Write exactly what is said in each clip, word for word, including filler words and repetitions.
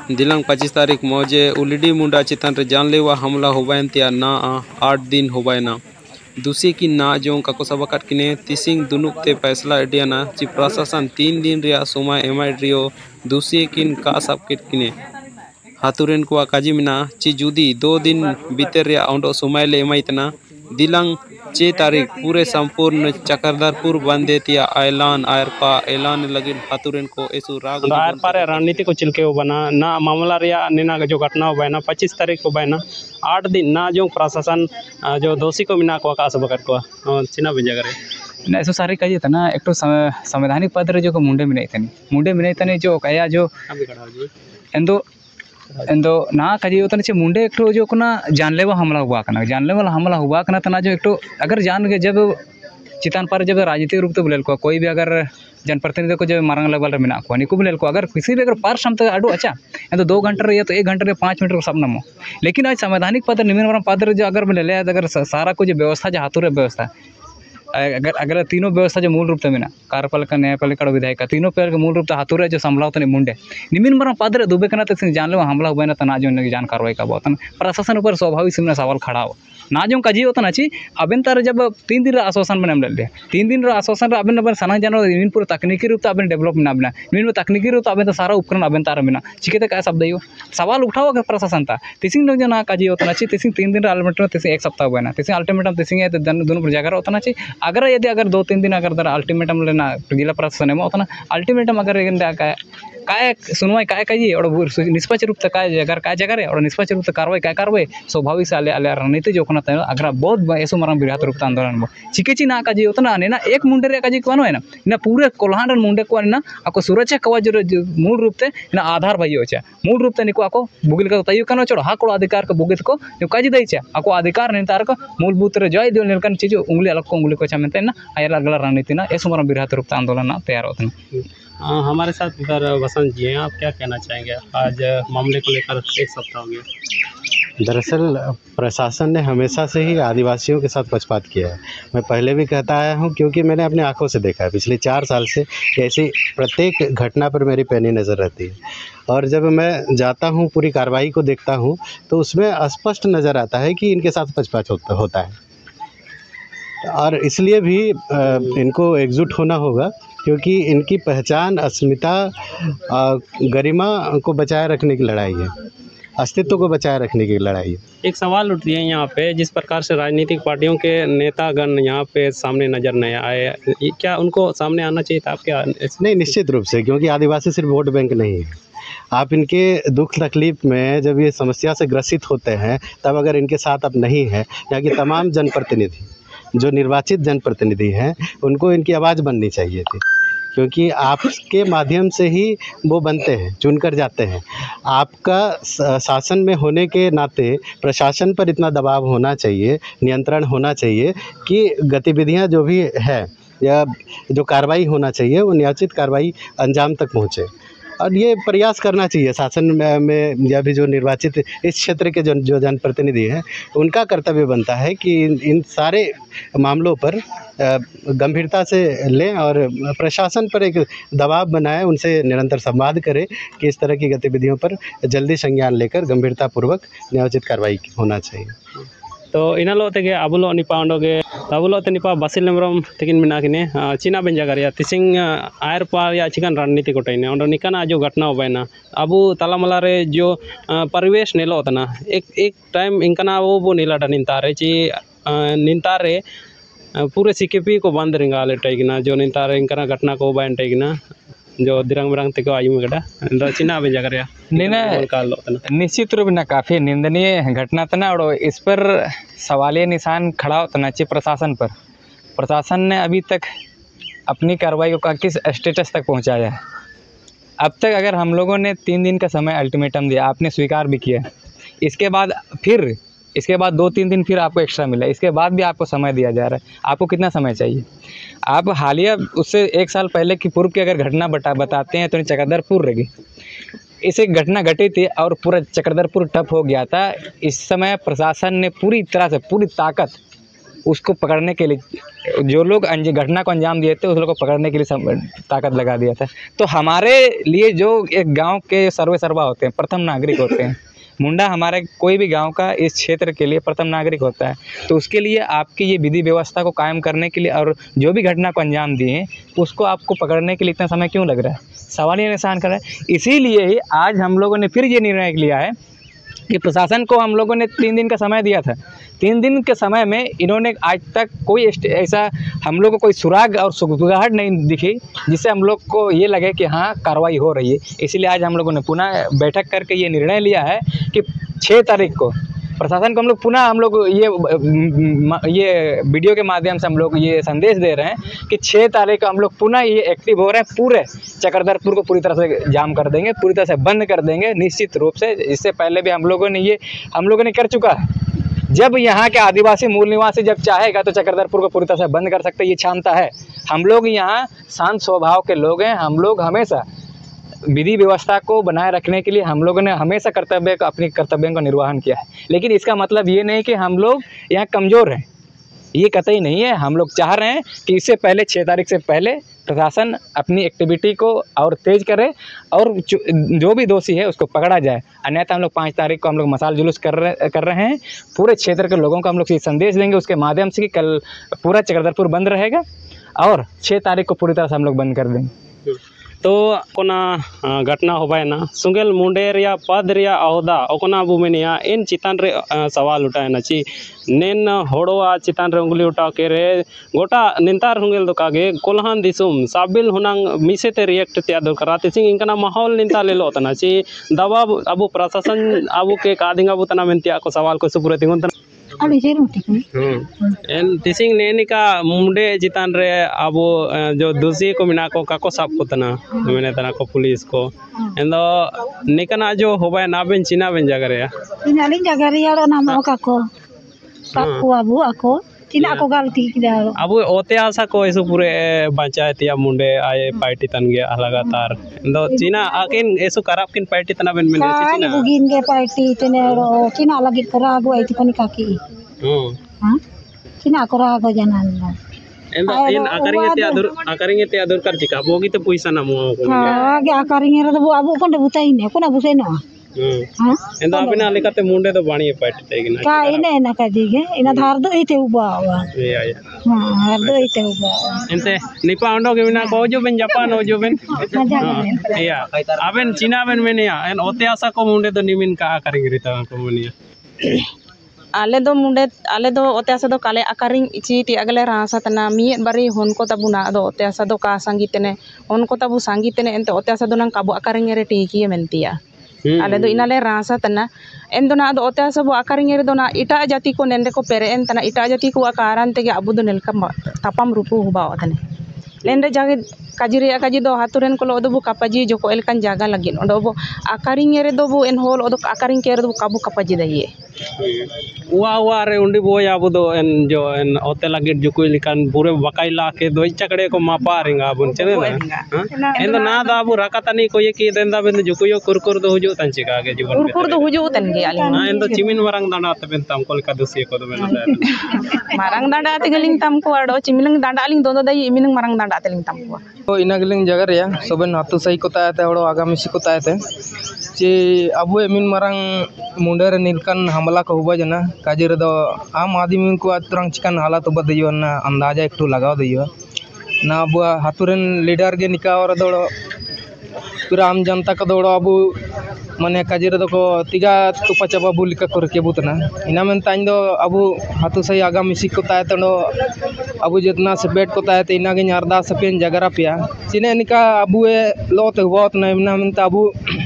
दिलंग पच्चीस तारीख मौजे उलिडी मुंडा चितान रे जानलेवा हमला होबायन त्या ना आठ दिन होबायना दूसरी की ना जो काको सबकट किने तिसिंग दुनुक ते फैसला एडियाना ची प्रशासन तीन दिन रिया सोमा एमआई रियो दूसरी किन का सब किने हाथुरेन को काजी मिना ची जुदी दो दिन बीते रिया औंडो सोमाय ले एमआई तना दिलंग छह तारीख पूरे संपूर्ण चक्रधरपुर बंदे तिया ऐलान आयरपा ऐलान लगे हाथुरेन को ऐसु राग आयरपा रे रणनीति को चिलके बना ना मामला रिया निना जो घटना बना पच्चीस तारीख को बना आठ दिन ना जो प्रशासन जो दोषी को मिना को का सब को चिना बिजा करे ऐसा सारी कही था ना एक तो संवैधानिक पद रे जो को मुंडे मिनाई तनी मुंडे मिनाई तनी जो कया जो एंदो एंदो ना कजी होता चे मुंडे एक जो कना जानलेवा हमला हुआ कना जानलेवा हमला हुआ कना तना जो एक अगर जान के जब चितान पर जब राजनीतिक रूप से बोले को कोई भी अगर जनप्रतिनिधि को जब मारंग लेवल रे मिना को निको बोले को अगर किसी भी अगर पार क्षमता अडो अच्छा तो दो घंटे रे तो एक घंटे रे पाँच मिनट को सब नमो लेकिन आज संवैधानिक पद निम्न पद जो अगर बोले अगर सारा को जो व्यवस्था जो हाथों रे व्यवस्था अगर अगर तीनों व्यवस्था जो मूल रूप से मिना कार्यपालिका न्यायपालिका विधायिका तीनों पेड़ के मूल रूप से हाथों रे जो संभलाव तने मुंडे निमिन मरा पद रे दुबे कना ते जानले हमला हुआ ना तना जो जान कार्रवाई का बोतन प्रशासन ऊपर स्वाभाविक सिमना सवाल खड़ा हो ना जो काजी होता ची अबेन तार जब तीन दिन आश्वासन बने ले तीन दिन आश्वासन अबेन अबेन साना जानो निमिन पूरा तकनीकी रूप से अबेन डेवलप मिना बिना निमिन तकनीकी रूप से अबेन सारा उपकरण अबेन तार मिना चिकेते का शब्द यो सवाल उठाओ के प्रशासन ता तिसिंग जो ना काजी होता ची तिसिंग तीन दिन अल्टीमेटम तिसिंग एक सप्ताह बना तिसिंग अल्टीमेटम तिसिंग दोनों पर जाकर होता ची अगर यदि अगर दो तीन दिन अगर दर अल्टीमेटम लेना जिला प्रशासन एम होता अल्टीमेटम अगर काय सुनवाई काय काजी और निष्पक्ष रूप से काय जगह काय जगह रे और निष्पक्ष रूप से कार्रवाई काय कार्रवाई स्वाभाविक से आले आले रणनीति जो कोना तय अगर बहुत ऐसो मारंग बृहत रूप आंदोलन बो चिकेची ना काजी होता ना ना एक मुंडे रे काजी कोनो है ना ना पूरे कोल्हान मुंडे को ना आको सुरक्षा कवच मूल रूप से ना आधार भाई होचा मूल रूप से निको आको बुगिल का तय कनो चढ़ हाको अधिकार को बुगित को काजी दैचा आको अधिकार नितार को मूलभूत रे जय दियो निलकन चीज उंगली अलग को उंगली को चामेते ना आयला अगला रणनीति ना ऐसो मारंग बृहत रूप आंदोलन ना तैयार होता है। हाँ, हमारे साथ इधर वसंत जी हैं, आप क्या कहना चाहेंगे? आज मामले को लेकर एक सप्ताह हो गया। दरअसल प्रशासन ने हमेशा से ही आदिवासियों के साथ पक्षपात किया है। मैं पहले भी कहता आया हूं क्योंकि मैंने अपनी आंखों से देखा है। पिछले चार साल से ऐसी प्रत्येक घटना पर मेरी पैनी नज़र रहती है और जब मैं जाता हूं पूरी कार्रवाई को देखता हूं तो उसमें स्पष्ट नज़र आता है कि इनके साथ पक्षपात होता है और इसलिए भी इनको एकजुट होना होगा क्योंकि इनकी पहचान, अस्मिता, गरिमा को बचाए रखने की लड़ाई है, अस्तित्व को बचाए रखने की लड़ाई है। एक सवाल उठ रही है यहाँ पे, जिस प्रकार से राजनीतिक पार्टियों के नेतागण यहाँ पे सामने नजर नहीं आए, क्या उनको सामने आना चाहिए था? आप क्या? नहीं, निश्चित रूप से, क्योंकि आदिवासी सिर्फ वोट बैंक नहीं है। आप इनके दुख तकलीफ में जब ये समस्या से ग्रसित होते हैं तब अगर इनके साथ अब नहीं है, यहाँ की तमाम जनप्रतिनिधि जो निर्वाचित जनप्रतिनिधि हैं उनको इनकी आवाज़ बननी चाहिए थी, क्योंकि आपके माध्यम से ही वो बनते हैं, चुनकर जाते हैं। आपका शासन में होने के नाते प्रशासन पर इतना दबाव होना चाहिए, नियंत्रण होना चाहिए कि गतिविधियां जो भी है या जो कार्रवाई होना चाहिए वो न्यायोचित कार्रवाई अंजाम तक पहुँचे। और ये प्रयास करना चाहिए शासन में या भी जो निर्वाचित इस क्षेत्र के जो जो जनप्रतिनिधि हैं उनका कर्तव्य बनता है कि इन, इन सारे मामलों पर गंभीरता से लें और प्रशासन पर एक दबाव बनाएं, उनसे निरंतर संवाद करें कि इस तरह की गतिविधियों पर जल्दी संज्ञान लेकर गंभीरतापूर्वक न्यायोचित कार्रवाई होना चाहिए। तो इनालो तेगे अबुलो निपा ओंडोगे अबुलो ते निपा बासिल नेमरम तेकिन मिना किने चीना बेन जगह या तिसिंग आयर पार या चिकन रणनीति को टाइने ओंडो निकाना जो घटना होबैना अबु तालामला रे जो परिवेश नेलो तना एक एक टाइम इनकना वो वो नीला निंतारे ची निंतारे पूरे सीकेपी को बंद रिंगाले टाइगना जो निंतारे इनकना घटना को होबैन टाइगना जो दिरंग बिरंग तक आयु गड़ा चिना भी जगह निश्चित रूप में काफ़ी निंदनीय घटना तना और इस पर सवालिया निशान खड़ा होता ची प्रशासन पर। प्रशासन ने अभी तक अपनी कार्रवाई को किस स्टेटस तक पहुंचाया है? अब तक अगर हम लोगों ने तीन दिन का समय अल्टीमेटम दिया, आपने स्वीकार भी किया, इसके बाद फिर इसके बाद दो तीन दिन फिर आपको एक्स्ट्रा मिला, इसके बाद भी आपको समय दिया जा रहा है। आपको कितना समय चाहिए? आप हालिया उससे एक साल पहले की पूर्व की अगर घटना बता बताते हैं तो चक्रधरपुर रहेगी। इस एक घटना घटी थी और पूरा चक्रधरपुर ठप हो गया था। इस समय प्रशासन ने पूरी तरह से पूरी ताकत उसको पकड़ने के लिए जो लोग अंज घटना को अंजाम दिए थे उस लोग को पकड़ने के लिए सम- ताकत लगा दिया था। तो हमारे लिए जो एक गांव के सर्वे सर्वा होते हैं, प्रथम नागरिक होते हैं, मुंडा हमारे कोई भी गांव का इस क्षेत्र के लिए प्रथम नागरिक होता है। तो उसके लिए आपकी ये विधि व्यवस्था को कायम करने के लिए और जो भी घटना को अंजाम दिए उसको आपको पकड़ने के लिए इतना समय क्यों लग रहा है, सवाल ये निशान कर रहा है। इसीलिए ही आज हम लोगों ने फिर ये निर्णय लिया है कि प्रशासन को हम लोगों ने तीन दिन का समय दिया था। तीन दिन के समय में इन्होंने आज तक कोई एस्ट- ऐसा हम लोग को कोई सुराग और सुगबुगाहट नहीं दिखी जिससे हम लोग को ये लगे कि हाँ कार्रवाई हो रही है। इसीलिए आज हम लोगों ने पुनः बैठक करके ये निर्णय लिया है कि छः तारीख को प्रशासन को हम लोग पुनः हम लोग ये म- ये वीडियो के माध्यम से हम लोग ये संदेश दे रहे हैं कि छः तारीख को हम लोग पुनः ये एक्टिव हो रहे हैं। पूरे चक्रधरपुर को पूरी तरह से जाम कर देंगे, पूरी तरह से बंद कर देंगे निश्चित रूप से। इससे पहले भी हम लोगों ने ये हम लोगों ने कर चुका है। जब यहाँ के आदिवासी मूल निवासी जब चाहेगा तो चक्रधरपुर को पूरी तरह से बंद कर सकते हैं, ये क्षमता है। हम लोग यहाँ शांत स्वभाव के लोग हैं। हम लोग हमेशा विधि व्यवस्था को बनाए रखने के लिए हम लोगों ने हमेशा कर्तव्य को अपने कर्तव्यों का निर्वहन किया है। लेकिन इसका मतलब ये नहीं कि हम लोग यहाँ कमज़ोर हैं, ये कतई नहीं है। हम लोग चाह रहे हैं कि इससे पहले छः तारीख से पहले प्रशासन अपनी एक्टिविटी को और तेज़ करे और जो जो भी दोषी है उसको पकड़ा जाए। अन्यथा हम लोग पाँच तारीख को हम लोग मसाल जुलूस कर रहे कर रहे हैं। पूरे क्षेत्र के लोगों को हम लोग ये संदेश देंगे उसके माध्यम से कि कल पूरा चक्रधरपुर बंद रहेगा और छः तारीख को पूरी तरह से हम लोग बंद कर देंगे। तो कोना अ, घटना होबायना सुंगेल मुंडे रिया पद रिया अहदा ओकना बुमेनिया इन चितान रे अ, सवाल उठायना ची नेन होड़वा चितान रे उंगली उठा के रे गोटा निंतार हुंगेल दोकागे कोल्हान दिसुम साबिल हुनांग मिसेते रिएक्ट त्या दरकार तिसिंग इनकना माहौल निंता लेलो तना ची दबाव अबु प्रशासन अबु के कादिंग अबु तना मेंतिया को सवाल को सुपुरे तिंगन तना अभी से रोटी को एन तिसिंग नेनिका मुंडे चितान रे अबु अ, जो दोषी को मिना को काको साब को तना मेने तना को पुलिस को एंदो निकना जो होबाय नाबेन चिना बेन जगह रे इन अलिन जगह रे यार नाम ओका को सब को अबू आको तीन आको गलती किदा अबु ओते आशा को ऐसो पूरे पंचायत या मुंडे आए पार्टी तन गया लगातार एंदो चिना आकिन ऐसो खराब किन पार्टी तना बेन मेने काय चिना बुगिन के पार्टी तने रो तीन लगी करा गो आई तनी काकी हम्म हां तीन करा गो जानन एंदो इन आकरिंगे ते आदर आकरिंगे ते आदर कर चिका बोगी तो पैसा ना मो को हां गे आकरिंगे रे तो अबू कोन बुताई ने कोना बुसे न हम्म हां एंदो अबिना लेकाते मुंडे तो बाणी पार्टी तेगिना का इने ना का दिगे इना धार दो इते उबा ये आया हां धार दो इते उबा एंते निपा अंडो के बिना को जो बेन जापान हो जो बेन मजा iya aben Cina aben menia en ote asa ko munde do nimin ka akaring rita ko menia आले दो मुंडे आले दो ओते आसा दो काले आकारिंग इची ति अगले रासा तना मियत बारी होन को तबुना दो ओते आसा दो का संगीतने होन को तबु संगीतने एंते ओते आसा दो नंग काबु आकारिंग रे टीकी मेंतिया आले दो इनाले रासा तना एन दो ना दो ओते आसा बो आकारिंग रे दो ना इटा जाति को नेंडे को पेरे एन तना इटा जाति को आकारान तेगे अबु दो नेलकम तापम रूपु हुबा ओतने लेंडे जागे काजिरे काजी दो हातुरेन को लो दो बु कापाजी जोको एलकान जागा लगिन ओदो बो आकारिंग रे दो बु एन होल ओदो आकारिंग के रे दो काबु कापाजी दइए वा वा रे उंडी बोय abu do en jo en ote lagit jukui likan pure bakai la ke do chakde ko mapa ringa bun chene na en do na da abu rakatani ko ye ki den da ben jukuyo kurkur do huju tan chika ge jibon kurkur do huju tan ge aling na en do chimin marang danda te ben tam kol ka dosi ko do ben marang danda te geling tam ko ado chimilang danda aling do do dai imining marang danda te ling tam ko तो इना गिलिंग जगह रे सोबेन हातु सही को तायते हड़ो आगामी को तायते जे अबु मिन मारंग मुंडे रे निलकन हमला को हुबा जना काजे रे दो आम आदमी को अतरंग चिकन हालत बदियो ना अंदाजा एकटू लगाव दियो ना अबु हातुरेन लीडर गे निका और दो पूरा आम जनता को दौड़ो अबु माने काजे रे दो को तिगा तुपा चाबा बुलिका को रके बुतना इना में ताइन दो अबु हातु सही आगामी को तायते नो अबु जितना सेपेट को तायते इना गे अरदा सपेन जगरा पिया चिने निका अबु लोते हुआ ना इना में अबु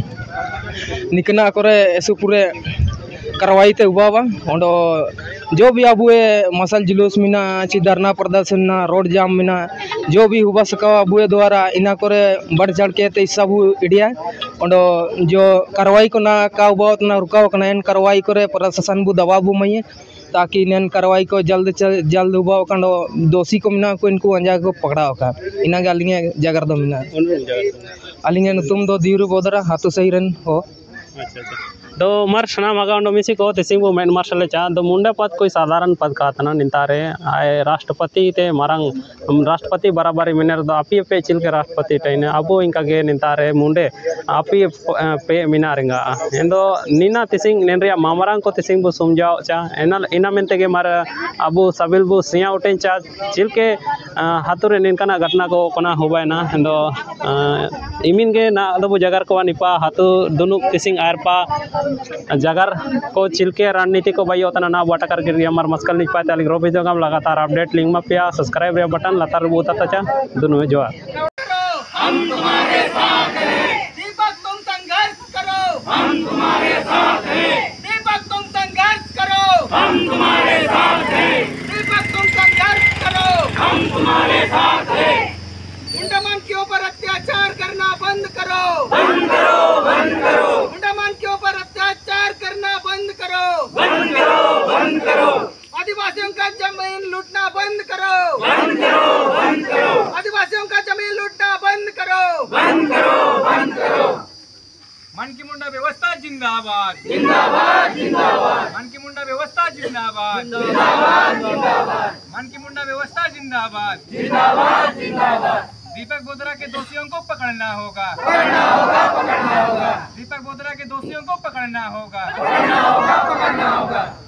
निकना करे ऐसे पूरे कार्रवाई ते हुआ बा ओंडो जो भी अब मसल जुलूस मिना ची धरना प्रदर्शन ना रोड जाम मिना जो भी हुआ सका अब द्वारा इना करे बढ़ चढ़ के ते सब इडिया ओंडो जो कार्रवाई को ना का हुआ ना रुकाव कना इन कार्रवाई करे प्रशासन बु दबाव बु मई ताकि इन कार्रवाई को जल्द जल्द हुआ कंडो दोषी को मिना को इनको अंजा को पकड़ा का इना गे अलिंगे जगर दो मिना अलिंगे तुम दो दीरु बोदरा हाथु सही रन हो अच्छा अच्छा दो मर सना मगा मिसी को तिसिंग बो मेन मार्शल चा दो मुंडे पद कोई साधारण पद का तना निंतारे आए राष्ट्रपति ते मारंग राष्ट्रपति बराबर मिनर दो अपी पे चिल के राष्ट्रपति टाइने अबो इनका गे निंतारे मुंडे अपी पे मिनारेंगा एंदो नीना तिसिंग नेनरिया मामरांग को तिसिंग बो समझाओ चा एना इना मेनते गे मार अबो सबिल बो सिया उठें चा चिल के हाथुरे निनकाना घटना को कोना होबायना एंदो इमिन गे ना दो जगार को निपा हाथु दुनु तिसिंग आरपा जगार को चिलके रणनीति को बाई होता ना बाटा कर गिर हमार मस्कल नहीं पाते अलिग रोबी जो हम लगातार अपडेट लिंक में पिया सब्सक्राइब रे बटन लतार बोता चा दोनों में जोर हम तुम्हारे साथ हैं दीपक तुम संघर्ष करो हम तुम्हारे साथ हैं दीपक तुम संघर्ष करो हम तुम्हारे साथ हैं दीपक तुम संघर्ष करो हम तुम्हारे साथ हैं मुंडामान के ऊपर अत्याचार करना बंद करो बंद करो बंद करो मुंडामान के ऊपर अत्याचार करना बंद करो बंद करो बंद करो आदिवासियों का जमीन लूटना बंद करो बंद करो बंद करो आदिवासियों का जमीन लूटना बंद करो बंद करो बंद करो मन की मुंडा व्यवस्था जिंदाबाद जिंदाबाद जिंदाबाद मन की मुंडा व्यवस्था जिंदाबाद जिंदाबाद जिंदाबाद मन की मुंडा व्यवस्था जिंदाबाद जिंदाबाद जिंदाबाद दीपक बोधरा के दोषियों को पकड़ना होगा पकड़ना होगा पकड़ना होगा दीपक बोधरा के दोषियों को पकड़ना होगा पकड़ना होगा पकड़ना होगा